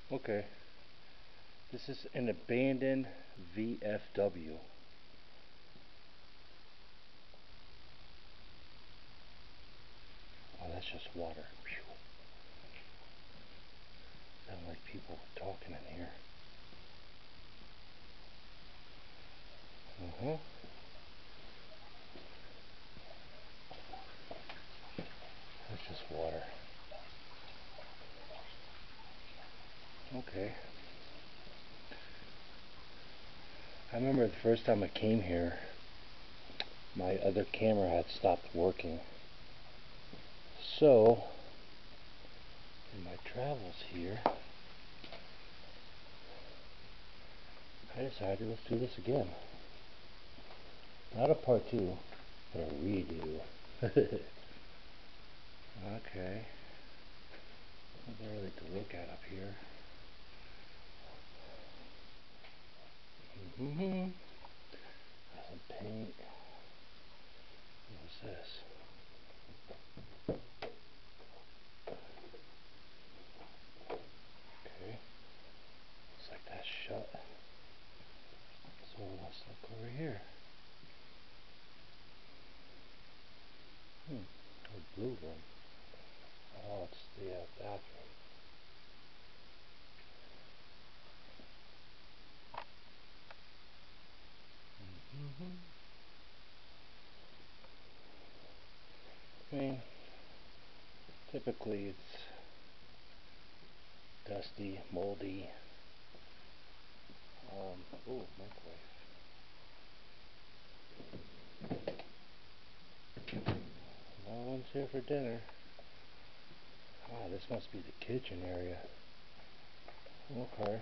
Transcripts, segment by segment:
Okay, this is an abandoned VFW. Oh, that's just water. Phew. Sound like people talking in here. Uh-huh. That's just water. Okay. I remember the first time I came here, my other camera had stopped working. So, in my travels here, I decided let's do this again. Not a part two, but a redo. Okay. Nothing really to look at up here. Mm-hmm. Some paint. What's this? Okay. Looks like that's shut. So let's look over here. A blue room. Oh, it's the bathroom. Mm-hmm. I mean, typically it's dusty, moldy. Oh, microwave. No one's here for dinner. Ah, this must be the kitchen area. Okay.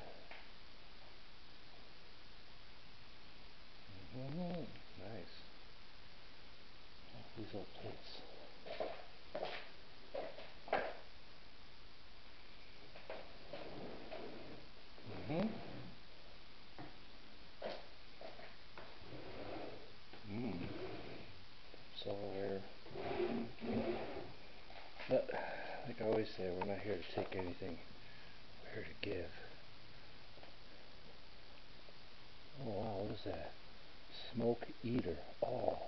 Mm-hmm. Nice. These old plates. Mm-hmm. Mm. Silverware. But, like I always say, we're not here to take anything. We're here to give. Oh wow, what is that? Smoke eater. Oh,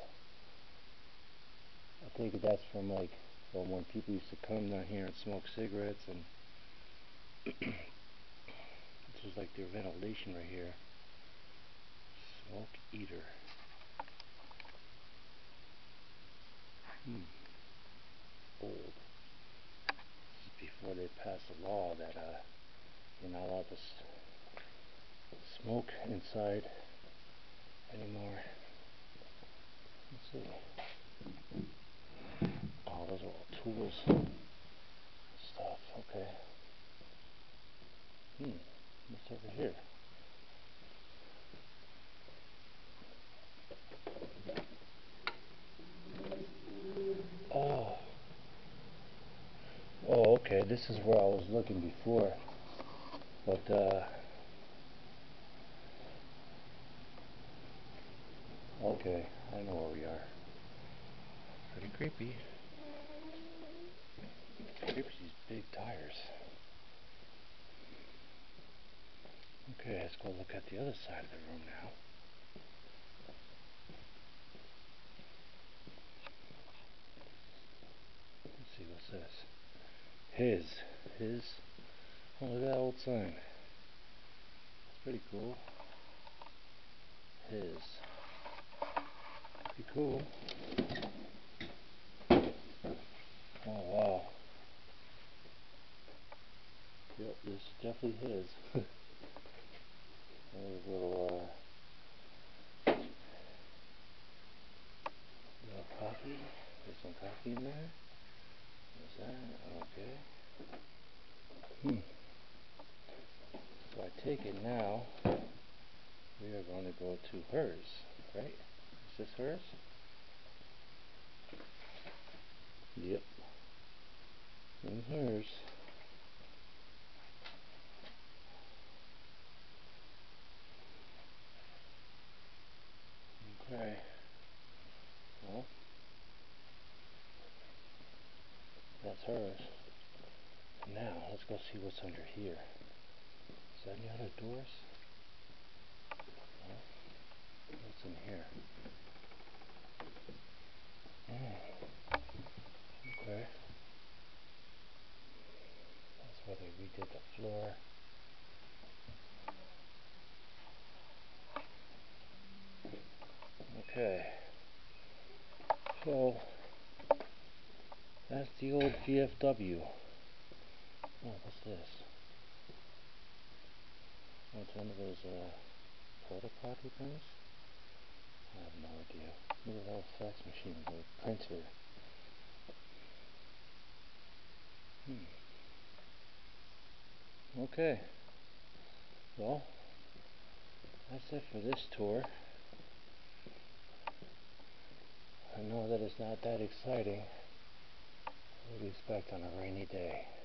I think that's from like when people used to come down here and smoke cigarettes, and this was like their ventilation right here. Smoke eater. Hmm. Old. This is before they passed a law that you're not allowed to smoke inside anymore. Let's see. Oh, those are all tools stuff. Okay. What's over here? Oh. Oh, okay. This is where I was looking before. But, okay. I know where we are. Pretty creepy. Creepy, these big tires. Okay, let's go look at the other side of the room now. Let's see, what's this? His. His. Oh, look at that old sign. It's pretty cool. His. Pretty cool. Oh, wow. Yep, this is definitely his. There's a little coffee. There's some coffee in there. What's that? Okay. So I take it now we are going to go to hers, right? Is this hers? Yep. In hers. Okay. Well, that's hers. Now, let's go see what's under here. there any other doors? No? What's in here? Okay. That's where they redid the floor. Okay. So that's the old VFW. Oh, what's this? Oh, it's one of those porta potty things? I have no idea. Look at that fax machine, the printer. Okay. Well, that's it for this tour. I know that it's not that exciting. What do you expect on a rainy day?